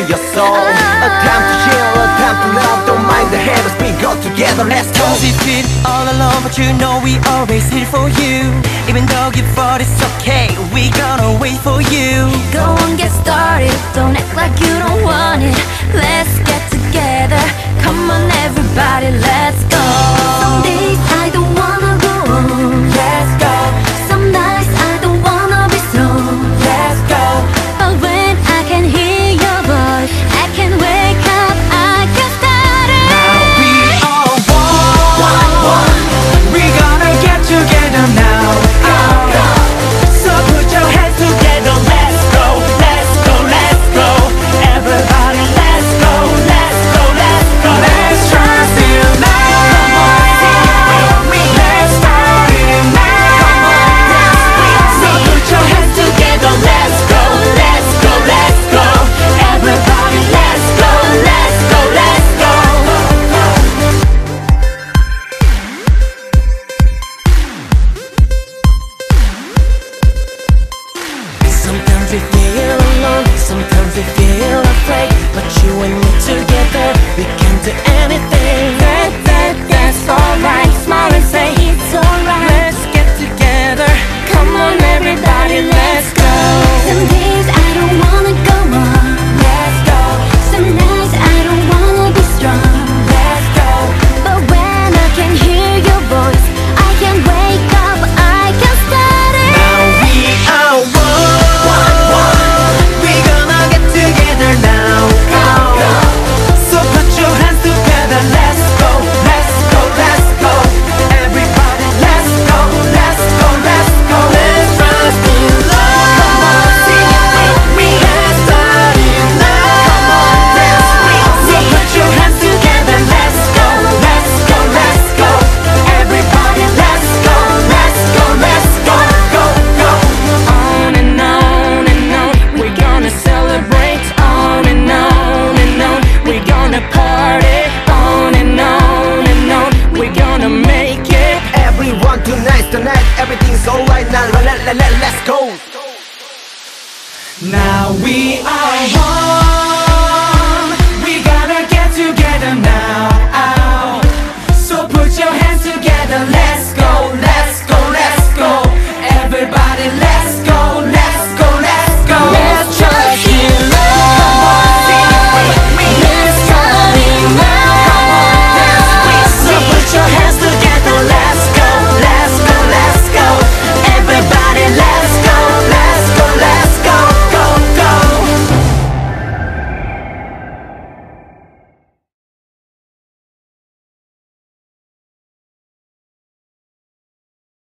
your soul. A time to chill, a time to love. Don't mind the haters, we go together, let's go. Cause you feel all alone, but you know we always here for you. Even though you thought it's okay, we gonna wait for you. Go on, get started, don't act like you don't want it. Let's get together, come on everybody, let's go. Some days I don't wanna go on, let's go. Some nights I don't wanna be strong, let's go. But when I can hear your voice, I can wake up, I can start it. Now we are one. We gonna get together now. So put your hands together, let's go, let's go, let's go. Everybody, let's go, let's go, let's go. Let's try still now. Let's start it now. So put your hands together, let's go, let's go, let's go. Everybody, let's go, let's go, let's go. Sometimes we feel alone, sometimes we feel afraid, but you and me together, we can do anything. That's alright. Smile and say it's alright. Let's get together. Come on everybody, let's go. Some days I don't wanna go on, let's go. Some nights I don't wanna be strong, let's go. But when I can hear your voice, I can wake up, I can start it. Now we are one. We gonna get together now. So put your hands together, let's go, let's go, let's go. Everybody, let's go, let's go, let's go. Let's trust in love. Come on, sing it with me. Let's start it now. So put your hands together, let's go, let's go, let's go. Everybody, let's go, let's go, let's go, go, go. On and on and on, we're gonna celebrate. On and on and on, we're gonna party. On and on and on, we're gonna make it. Everyone tonight, everything's alright now. Let's go. Now we are one.